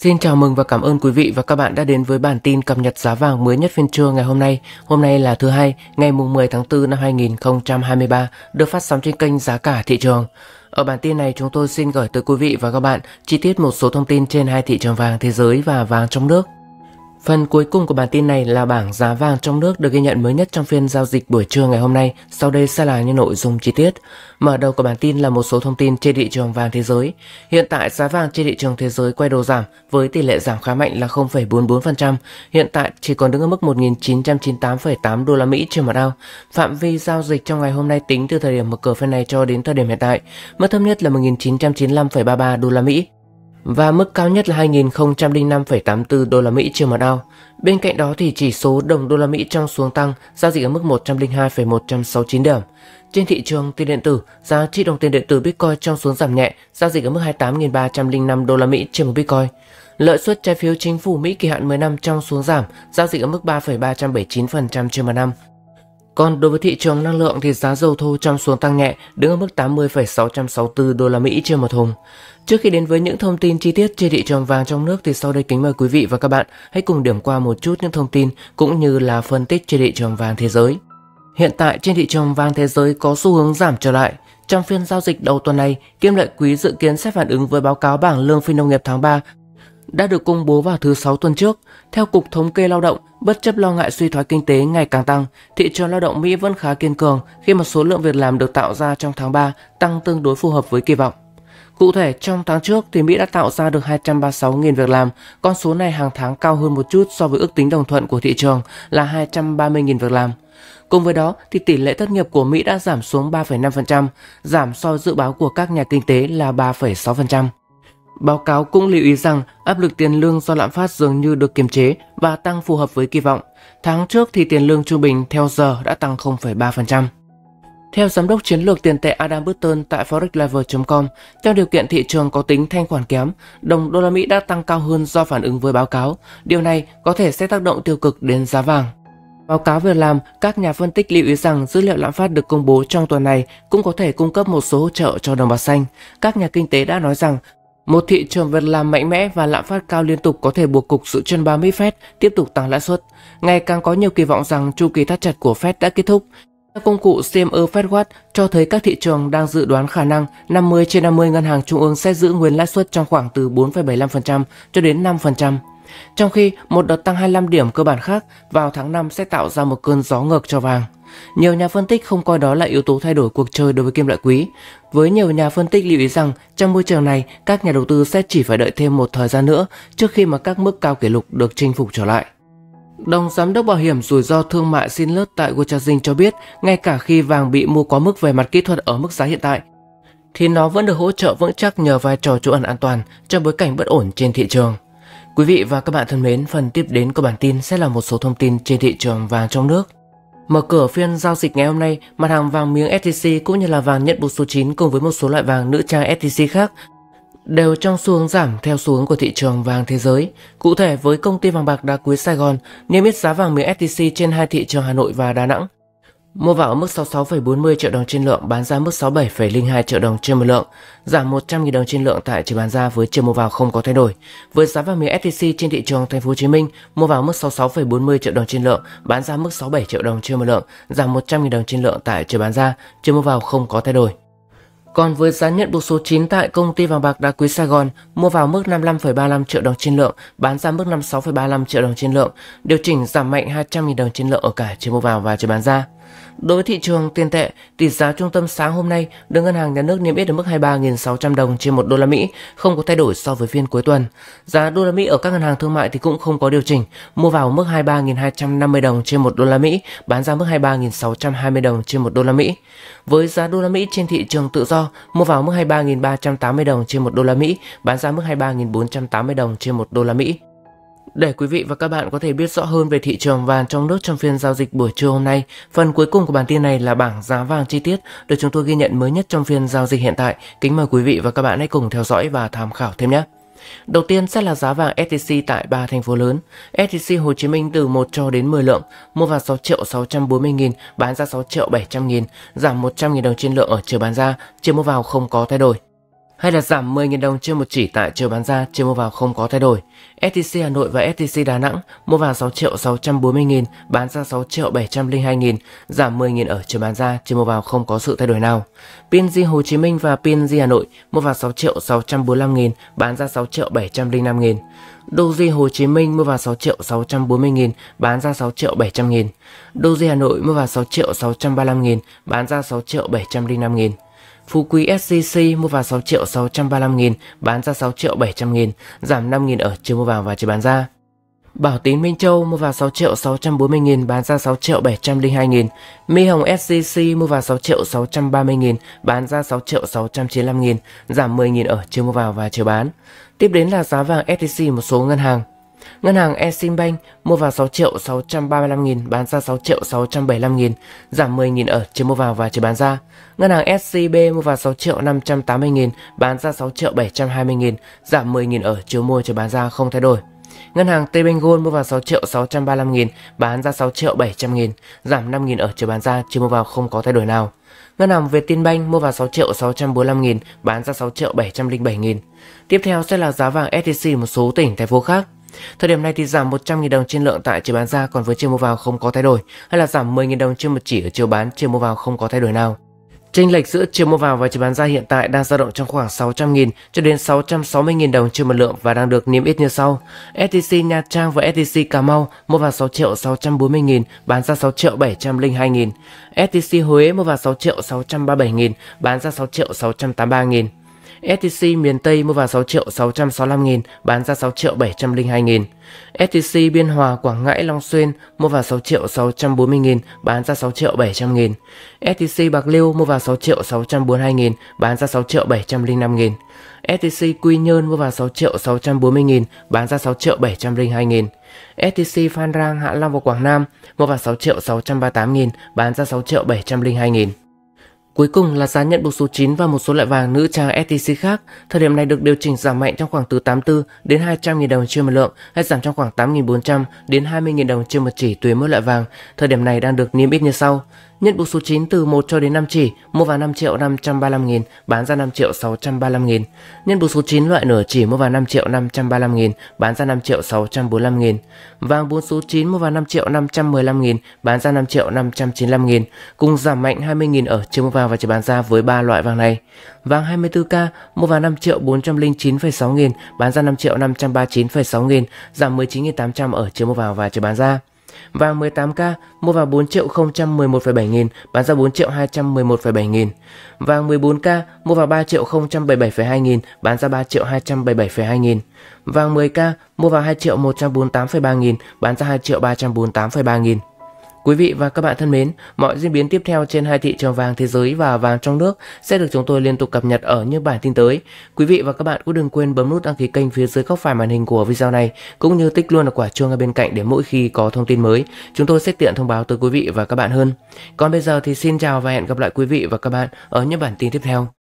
Xin chào mừng và cảm ơn quý vị và các bạn đã đến với bản tin cập nhật giá vàng mới nhất phiên trưa ngày hôm nay. Hôm nay là thứ Hai, ngày 10 tháng 4 năm 2023, được phát sóng trên kênh Giá cả thị trường. Ở bản tin này chúng tôi xin gửi tới quý vị và các bạn chi tiết một số thông tin trên hai thị trường vàng thế giới và vàng trong nước. Phần cuối cùng của bản tin này là bảng giá vàng trong nước được ghi nhận mới nhất trong phiên giao dịch buổi trưa ngày hôm nay. Sau đây sẽ là những nội dung chi tiết. Mở đầu của bản tin là một số thông tin trên thị trường vàng thế giới. Hiện tại giá vàng trên thị trường thế giới quay đầu giảm với tỷ lệ giảm khá mạnh là 0,44%. Hiện tại chỉ còn đứng ở mức 1.998,8 đô la Mỹ trên một ao. Phạm vi giao dịch trong ngày hôm nay tính từ thời điểm mở cửa phiên này cho đến thời điểm hiện tại, mức thấp nhất là 1.995,33 đô la Mỹ. Và mức cao nhất là 2.005,84 đô la Mỹ trên một ao. Bên cạnh đó thì chỉ số đồng đô la Mỹ trong xuống tăng, giao dịch ở mức 102,169 điểm. Trên thị trường tiền điện tử, giá trị đồng tiền điện tử Bitcoin trong xuống giảm nhẹ, giao dịch ở mức 28.305 đô la Mỹ trên một Bitcoin. Lợi suất trái phiếu chính phủ Mỹ kỳ hạn 10 năm trong xuống giảm, giao dịch ở mức 3,379% trên một năm. Còn đối với thị trường năng lượng thì giá dầu thô trong xuống tăng nhẹ, đứng ở mức 80,664 đô la Mỹ trên một thùng. Trước khi đến với những thông tin chi tiết trên thị trường vàng trong nước thì sau đây kính mời quý vị và các bạn hãy cùng điểm qua một chút những thông tin cũng như là phân tích trên thị trường vàng thế giới. Hiện tại trên thị trường vàng thế giới có xu hướng giảm trở lại. Trong phiên giao dịch đầu tuần này, kim loại quý dự kiến sẽ phản ứng với báo cáo bảng lương phi nông nghiệp tháng 3 đã được công bố vào thứ Sáu tuần trước. Theo Cục Thống kê Lao động, bất chấp lo ngại suy thoái kinh tế ngày càng tăng, thị trường lao động Mỹ vẫn khá kiên cường khi mà số lượng việc làm được tạo ra trong tháng 3 tăng tương đối phù hợp với kỳ vọng. Cụ thể, trong tháng trước thì Mỹ đã tạo ra được 236.000 việc làm, con số này hàng tháng cao hơn một chút so với ước tính đồng thuận của thị trường là 230.000 việc làm. Cùng với đó thì tỷ lệ thất nghiệp của Mỹ đã giảm xuống 3,5%, giảm so với dự báo của các nhà kinh tế là 3,6%. Báo cáo cũng lưu ý rằng áp lực tiền lương do lạm phát dường như được kiềm chế và tăng phù hợp với kỳ vọng. Tháng trước thì tiền lương trung bình theo giờ đã tăng 0,3%. Theo giám đốc chiến lược tiền tệ Adam Burton tại forexlevel.com, theo điều kiện thị trường có tính thanh khoản kém, đồng đô la Mỹ đã tăng cao hơn do phản ứng với báo cáo. Điều này có thể sẽ tác động tiêu cực đến giá vàng. Báo cáo việc làm, các nhà phân tích lưu ý rằng dữ liệu lạm phát được công bố trong tuần này cũng có thể cung cấp một số hỗ trợ cho đồng bạc xanh. Các nhà kinh tế đã nói rằng một thị trường việc làm mạnh mẽ và lạm phát cao liên tục có thể buộc Cục Dự trữ Mỹ Fed tiếp tục tăng lãi suất. Ngày càng có nhiều kỳ vọng rằng chu kỳ thắt chặt của Fed đã kết thúc. Các công cụ CME FedWatch cho thấy các thị trường đang dự đoán khả năng 50 trên 50 ngân hàng trung ương sẽ giữ nguyên lãi suất trong khoảng từ 4,75% cho đến 5%. Trong khi một đợt tăng 25 điểm cơ bản khác vào tháng 5 sẽ tạo ra một cơn gió ngược cho vàng. Nhiều nhà phân tích không coi đó là yếu tố thay đổi cuộc chơi đối với kim loại quý. Với nhiều nhà phân tích lưu ý rằng trong môi trường này, các nhà đầu tư sẽ chỉ phải đợi thêm một thời gian nữa trước khi mà các mức cao kỷ lục được chinh phục trở lại. Đồng giám đốc bảo hiểm rủi ro thương mại Sinlert tại Gochajin cho biết, ngay cả khi vàng bị mua quá mức về mặt kỹ thuật ở mức giá hiện tại, thì nó vẫn được hỗ trợ vững chắc nhờ vai trò trú ẩn an toàn trong bối cảnh bất ổn trên thị trường. Quý vị và các bạn thân mến, phần tiếp đến của bản tin sẽ là một số thông tin trên thị trường vàng trong nước. Mở cửa phiên giao dịch ngày hôm nay, mặt hàng vàng miếng SJC cũng như là vàng nhất bút số 9 cùng với một số loại vàng nữ trang SJC khác đều trong xu hướng giảm theo xu hướng của thị trường vàng thế giới. Cụ thể với công ty vàng bạc đá quý Sài Gòn, niêm yết giá vàng miếng SJC trên hai thị trường Hà Nội và Đà Nẵng mua vào ở mức 66,40 triệu đồng trên lượng, bán ra mức 67,02 triệu đồng trên một lượng, giảm 100.000 đồng trên lượng tại chiều bán ra với chiều mua vào không có thay đổi. Với giá vàng miếng SJC trên thị trường Thành phố Hồ Chí Minh mua vào mức 66,40 triệu đồng trên lượng, bán ra mức 67 triệu đồng trên một lượng, giảm 100.000 đồng trên lượng tại chiều bán ra, chiều mua vào không có thay đổi. Còn với giá nhận buộc số 9 tại công ty vàng bạc đá quý Sài Gòn mua vào mức 55,35 triệu đồng trên lượng, bán ra mức 56,35 triệu đồng trên lượng, điều chỉnh giảm mạnh 200.000 đồng trên lượng ở cả chiều mua vào và chiều bán ra. Đối với thị trường tiền tệ, tỷ giá trung tâm sáng hôm nay được Ngân hàng Nhà nước niêm yết ở mức 23.600 đồng trên một đô la Mỹ, không có thay đổi so với phiên cuối tuần. Giá đô la Mỹ ở các ngân hàng thương mại thì cũng không có điều chỉnh, mua vào mức 23.250 đồng trên một đô la Mỹ, bán ra mức 23.620 đồng trên một đô la Mỹ. Với giá đô la Mỹ trên thị trường tự do, mua vào mức 23.380 đồng trên một đô la Mỹ, bán ra mức 23.480 đồng trên một đô la Mỹ. Để quý vị và các bạn có thể biết rõ hơn về thị trường vàng trong nước trong phiên giao dịch buổi trưa hôm nay, phần cuối cùng của bản tin này là bảng giá vàng chi tiết được chúng tôi ghi nhận mới nhất trong phiên giao dịch hiện tại. Kính mời quý vị và các bạn hãy cùng theo dõi và tham khảo thêm nhé. Đầu tiên sẽ là giá vàng SJC tại 3 thành phố lớn. SJC Hồ Chí Minh từ 1 cho đến 10 lượng, mua vào 6.640.000, bán ra 6.700.000, giảm 100.000 đồng trên lượng ở chiều bán ra, chiều mua vào không có thay đổi. hay là giảm 10.000 đồng trên một chỉ tại chiều bán ra, chiều mua vào không có thay đổi. STC Hà Nội và STC Đà Nẵng mua vào 6.640.000, bán ra 6.702.000, giảm 10.000 ở chiều bán ra, chiều mua vào không có sự thay đổi nào. PNG Hồ Chí Minh và PNG Hà Nội mua vào 6.645.000, bán ra 6.705.000. Doji Hồ Chí Minh mua vào 6.640.000, bán ra 6.700.000. Doji Hà Nội mua vào 6.635.000, bán ra 6.705.000. Phú Quý SCC mua vào 6.635.000, bán ra 6.700.000, giảm 5.000 ở chiều mua vào và chiều bán ra. Bảo Tín Minh Châu mua vào 6.640.000, bán ra 6.702.000. My Hồng SCC mua vào 6.630.000, bán ra 6.695.000, giảm 10.000 ở chiều mua vào và chiều bán. Tiếp đến là giá vàng SJC một số ngân hàng. Ngân hàng Eximbank mua vào 6.635.000, bán ra 6.675.000, giảm 10.000 ở chiều mua vào và chiều bán ra. Ngân hàng SCB mua vào 6.580.000, bán ra 6.720.000, giảm 10.000 ở chiều mua chiều bán ra không thay đổi. Ngân hàng Tbangold mua vào 6.635.000, bán ra 6.700.000, giảm 5.000 ở chiều bán ra, chiều mua vào không có thay đổi nào. Ngân hàng Vietinbank mua vào 6.645.000, bán ra 6.707.000. Tiếp theo sẽ là giá vàng SJC một số tỉnh thành phố khác. Thời điểm này thì giảm 100.000 đồng trên lượng tại chiều bán ra, còn với chiều mua vào không có thay đổi, hay là giảm 10.000 đồng trên một chỉ ở chiều bán, chiều mua vào không có thay đổi nào. Chênh lệch giữa chiều mua vào và chiều bán ra hiện tại đang dao động trong khoảng 600.000 cho đến 660.000 đồng trên một lượng và đang được niêm yết như sau. STC Nha Trang và STC Cà Mau mua vào 6.640.000, bán ra 6.702.000. STC Huế mua vào 6.637.000, bán ra 6.683.000. STC miền Tây mua vào 6.665.000, bán ra 6.702.000. STC Biên Hòa, Quảng Ngãi, Long Xuyên mua vào 6.640.000, bán ra 6.700.000. STC Bạc Liêu mua vào 6.642.000, bán ra 6.705.000. STC Quy Nhơn mua vào 6.640.000, bán ra 6.702.000. STC Phan Rang, Hạ Long và Quảng Nam mua vào 6.638.000, bán ra 6.702.000. Cuối cùng là giá nhận buộc số 9 và một số loại vàng nữ trang STC khác. Thời điểm này được điều chỉnh giảm mạnh trong khoảng từ 84 đến 200.000 đồng trên một lượng, hay giảm trong khoảng 8.400 đến 20.000 đồng trên một chỉ tùy mỗi loại vàng. Thời điểm này đang được niêm yết như sau. Nhận buộc số 9 từ 1 cho đến 5 chỉ mua vào 5.535.000, bán ra 5.635.000. Nhận buộc số 9 loại nửa chỉ mua vào 5.535.000, bán ra 5.645.000. Vàng 4 số 9 mua vào 5.515.000, bán ra 5.595.000, cùng giảm mạnh 20.000 ở chiều mua vào và chiều bán ra với 3 loại vàng này. Vàng 24K mua vào 5.409,6 nghìn, bán ra 5.539,6 nghìn, giảm 19.800 ở chiều mua vào và chiều bán ra. Vàng 18K mua vào 4.011,7 nghìn, bán ra 4.211,7 nghìn. Vàng 14K mua vào 3.077,2 nghìn, bán ra 3.277,2 nghìn. Vàng 10K mua vào 2.148,3 nghìn, bán ra 2.348,3 nghìn. Quý vị và các bạn thân mến, mọi diễn biến tiếp theo trên hai thị trường vàng thế giới và vàng trong nước sẽ được chúng tôi liên tục cập nhật ở những bản tin tới. Quý vị và các bạn cũng đừng quên bấm nút đăng ký kênh phía dưới góc phải màn hình của video này, cũng như tích luôn ở quả chuông ở bên cạnh để mỗi khi có thông tin mới, chúng tôi sẽ tiện thông báo tới quý vị và các bạn hơn. Còn bây giờ thì xin chào và hẹn gặp lại quý vị và các bạn ở những bản tin tiếp theo.